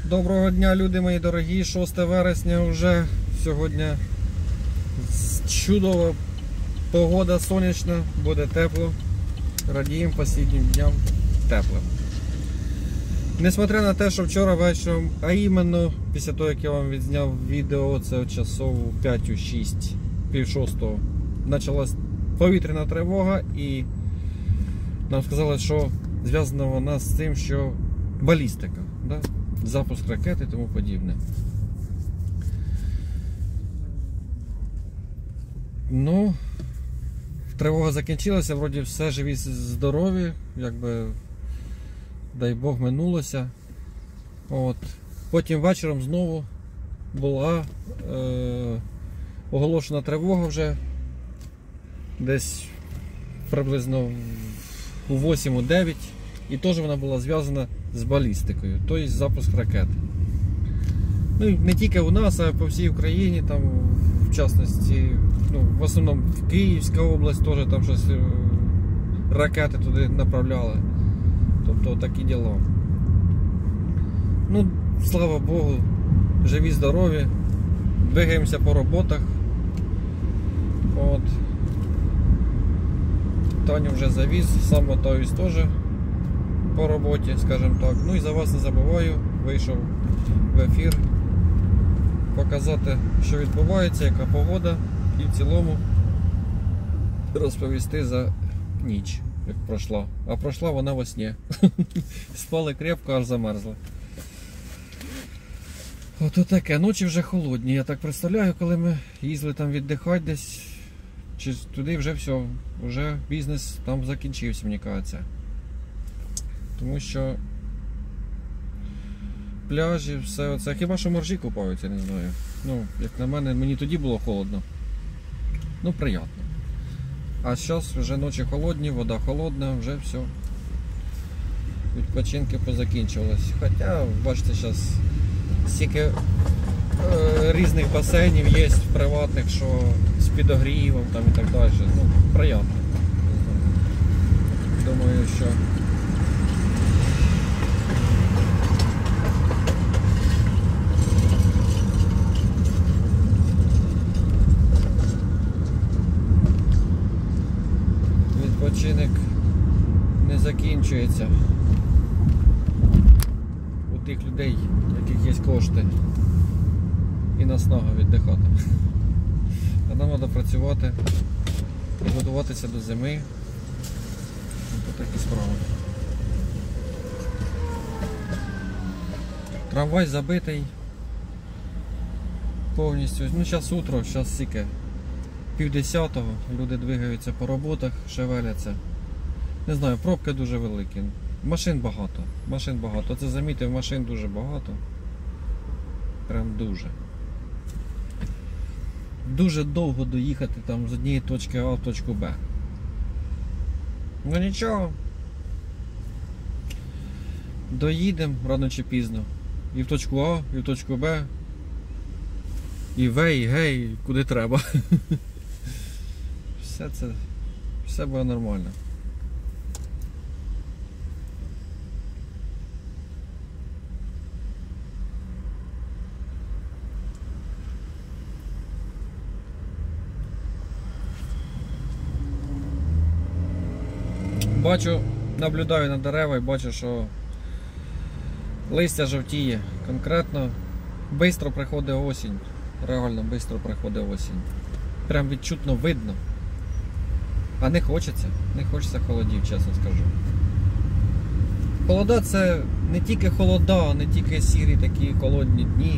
Доброго дня, люди мої дорогі, 6 вересня вже. Сьогодні чудова погода, сонячна, буде тепло. Радіємо останнім дням тепло. Несмотря на те, що вчора вечором, а іменно після того, як я вам відзняв відео, це часов 5-6, пів шостого, почалась повітряна тривога і нам сказали, що зв'язана вона з тим, що балістика, да? Запуск ракет і тому подібне. Ну, тривога закінчилася, вроді все живі, здорові, якби, дай Бог, минулося. От. Потім вечором знову була оголошена тривога вже десь приблизно у 8-9, і теж вона була зв'язана з балістикою, тобто запуск ракет. Ну і не тільки у нас, а по всій Україні, там, в частності, ну, в основному в Київська область теж там щось ракети туди направляли. Тобто такі діла. Ну, слава Богу, живі, здорові, двигаємося по роботах. От. Таню вже завіз, сам мотаюсь теж по роботі, скажімо так. Ну і за вас не забуваю, вийшов в ефір показати, що відбувається, яка погода, і в цілому розповісти за ніч, як пройшла. А пройшла вона во сні. Спали крепко, аж замерзли. Ото таке, ночі вже холодні. Я так представляю, коли ми їздили там віддихати десь, чи туди вже все, вже бізнес там закінчився, мені кажеться. Тому що пляжі, все оце, хіба що моржі купаються, не знаю. Ну, як на мене, мені тоді було холодно. Ну, приємно. А зараз вже ночі холодні, вода холодна, вже все. Відпочинки позакінчувалися. Хоча, бачите, зараз стільки різних басейнів є приватних, що з підогрівом там і так далі. Ну, приємно. Думаю, що відпочинок не закінчується у тих людей, у яких є кошти і наснага віддихати. А нам треба працювати і готуватися до зими. Ось такі справи. Трамвай забитий повністю. Ну, зараз утро, зараз стільки 9:30, люди двигаються по роботах, шевеляться. Не знаю, пробки дуже великі. Машин багато. Машин багато. Це замітив, машин дуже багато. Прям дуже. Дуже довго доїхати там з однієї точки А в точку Б. Ну нічого. Доїдемо рано чи пізно. І в точку А, і в точку Б. І В, і Г, і куди треба. Все буде нормально. Бачу, наблюдаю на дерева і бачу, що листя жовтіє. Конкретно швидко приходить осінь. Реально швидко приходить осінь. Прям відчутно видно. А не хочеться холодів, чесно скажу. Холода — це не тільки холода, не тільки сірі такі холодні дні.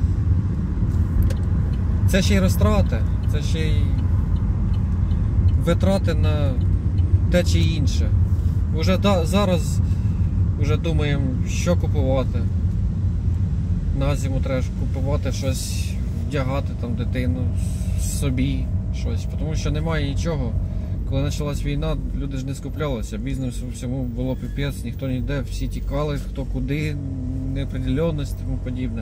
Це ще й розтрати, це ще й витрати на те чи інше. Уже зараз вже думаємо, що купувати. На зиму треба купувати щось, вдягати там дитину, собі щось. Тому що немає нічого. Коли почалась війна, люди ж не скуплялися. Бізнесу всьому було піпець, ніхто ніде, всі тікали, хто куди, неопределенність і тому подібне.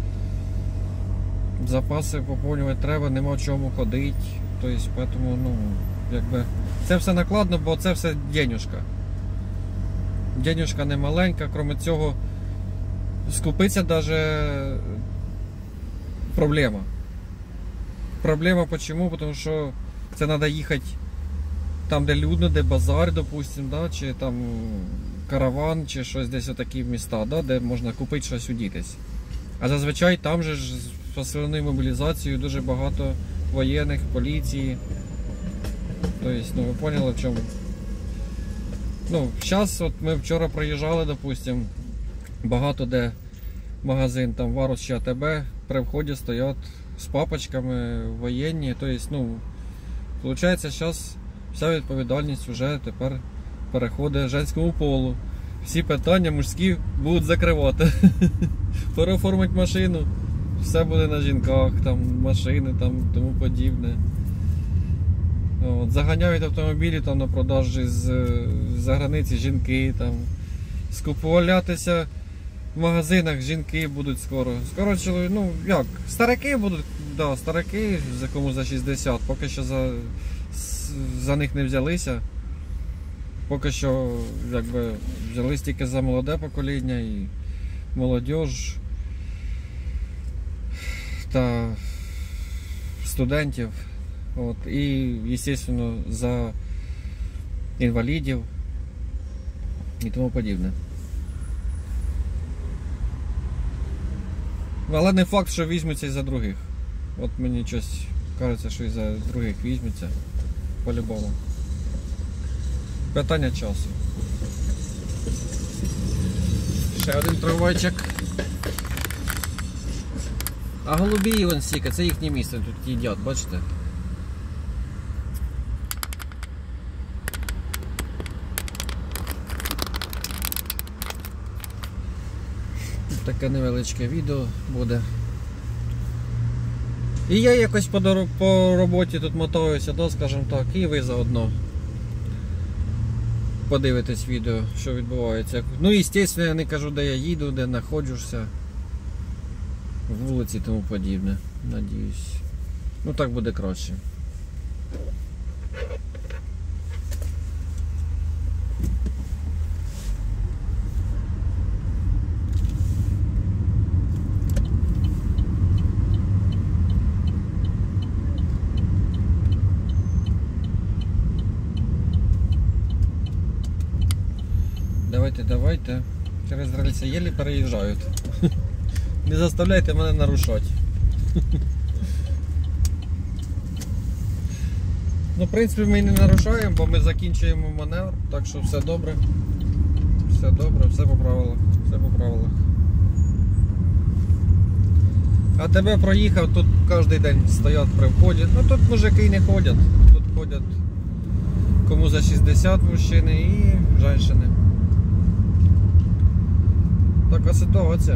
Запаси поповнювати треба, нема в чому ходити. Тобто, тому, ну, якби, це все накладно, бо це все денюжка. Денюжка не маленька, крім цього, скупитися навіть проблема. Проблема чому? Тому що це треба їхати там, де людно, де базар, допустим, да? Чи там караван, чи щось десь отакі міста, да? Де можна купити щось удітись. А зазвичай там же ж з посиленою мобілізацією дуже багато воєнних, поліції. Тобто, ну ви поняли в чому. Ну, зараз от ми вчора проїжджали, допустим, багато де магазин, там Варус чи АТБ, при вході стоять з папочками воєнні. Тобто, ну, виходить, зараз вся відповідальність вже тепер переходить женському полу. Всі питання мужські будуть закривати. Переоформити машину, все буде на жінках, там машини, там тому подібне. От, заганяють автомобілі там на продажі з-за границі жінки, там скуповалятися в магазинах жінки будуть скоро. Скоро, ну як, старики будуть, да, старики, за кому за 60, поки що за них не взялися. Поки що якби взялись тільки за молоде покоління і молодіж та студентів. От, і, звісно, за інвалідів і тому подібне. Але не факт, що візьмуться і за других. От мені щось кажеться, що і за других візьмуться по-любому. Питання часу. Ще один трамвайчик. А голубі вон стільки, це їхнє місце, тут їдять, бачите? Таке невеличке відео буде. І я якось по роботі тут мотаюся, да, скажімо так, і ви заодно подивитесь відео, що відбувається. Ну і, звісно, я не кажу, де я їду, де знаходжуся, вулиці і тому подібне. Надіюсь. Ну так буде краще. Давайте. Через рельси єлі переїжджають. Не заставляйте мене нарушати. Ну, в принципі, ми і не нарушаємо, бо ми закінчуємо маневр, так що все добре. Все добре, все по правилах. Все по правилах. А тебе проїхав, тут кожен день стоять при вході. Ну тут мужики не ходять. Тут ходять кому за 60 мужчини і женщини. Така ситуація.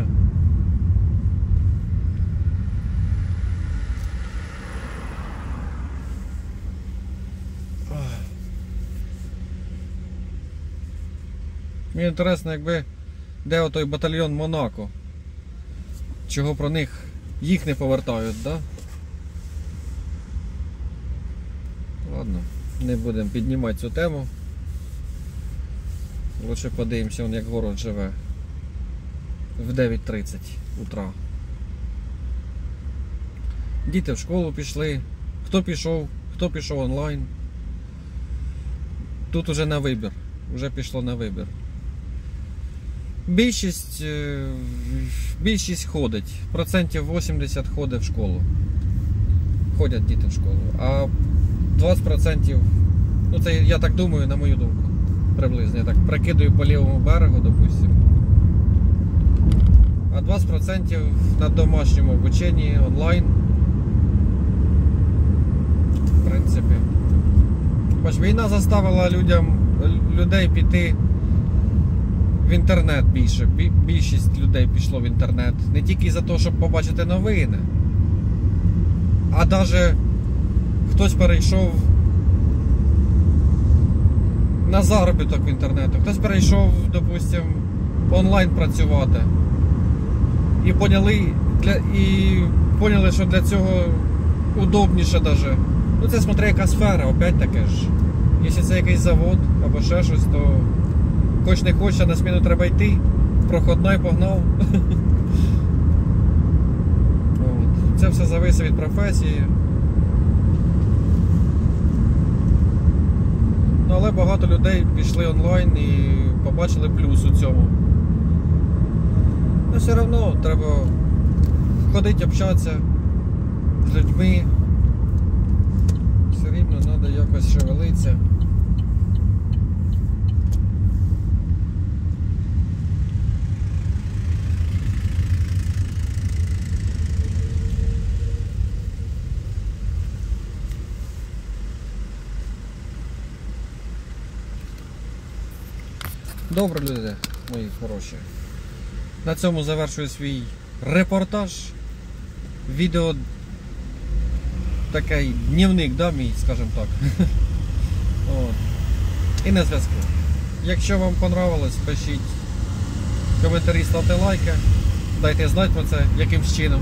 Мені інтересно, якби де отой батальйон Монако. Чого про них їх не повертають, да? Ладно, не будемо піднімати цю тему. Лучше подивимося, як город живе. В 9:30 утра. Діти в школу пішли. Хто пішов онлайн. Тут уже на вибір. Вже пішло на вибір. Більшість ходить. 80% ходить в школу. Ходять діти в школу. А 20%, ну це я так думаю, на мою думку, приблизно. Я так прикидаю по лівому берегу, допустим. А 20% на домашньому обученні онлайн. В принципі. Бач, війна заставила людей піти в інтернет більше. Більшість людей пішло в інтернет. Не тільки за те, щоб побачити новини, а навіть хтось перейшов на заробіток в інтернету, хтось перейшов, допустим, онлайн працювати. І поняли, що для цього удобніше даже. Ну це смотри, яка сфера, опять таке ж. Якщо це якийсь завод або ще щось, то хоч не хоч, а на зміну треба йти. проходной погнав. От. Це все зависить від професії. Ну, але багато людей пішли онлайн і побачили плюс у цьому. Ну, все одно треба ходити, общатися з людьми. Все рівно треба якось шевелитися. Добре, люди, мої хороші. На цьому завершую свій репортаж. Відео такий дневник, да, мій, скажімо так. От. І на зв'язку. Якщо вам понравилось, пишіть коментарі, ставте лайки, дайте знати про це, яким чином.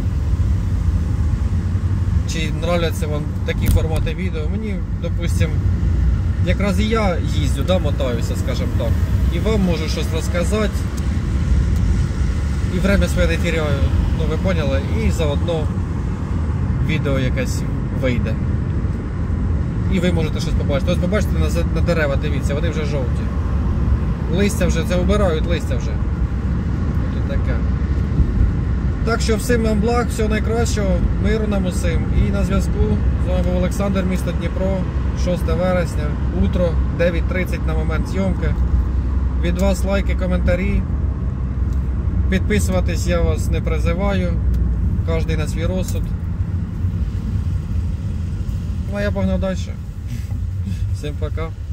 Чи нравляться вам такі формати відео. Мені, допустим, якраз і я їздю, да, мотаюся, скажімо так. І вам можу щось розказати. І время своє не теряю, ну ви поняли, і заодно відео якесь вийде. І ви можете щось побачити. Ось побачите на дерева, дивіться, вони вже жовті. Листя вже, це вбирають листя вже. Тут таке. Так що всім вам благ, всього найкращого, миру нам усім. І на зв'язку. З вами був Олександр, місто Дніпро, 6 вересня, утро, 9:30 на момент зйомки. Від вас лайки, коментарі. Підписуватись я вас не призиваю. Кожен на свій розсуд. Ну а я погнав далі. Всім пока.